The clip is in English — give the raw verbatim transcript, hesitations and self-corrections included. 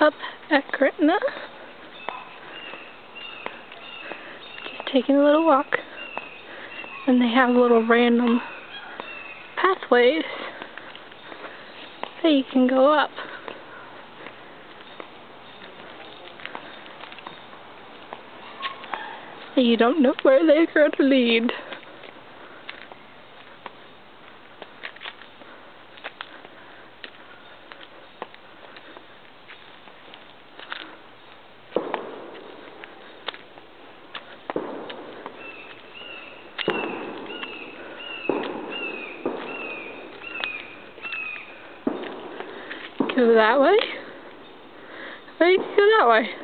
up at Gretna. Just taking a little walk. And they have little random pathways that you can go up. And you don't know where they're going to lead. Go that way, or you can go that way.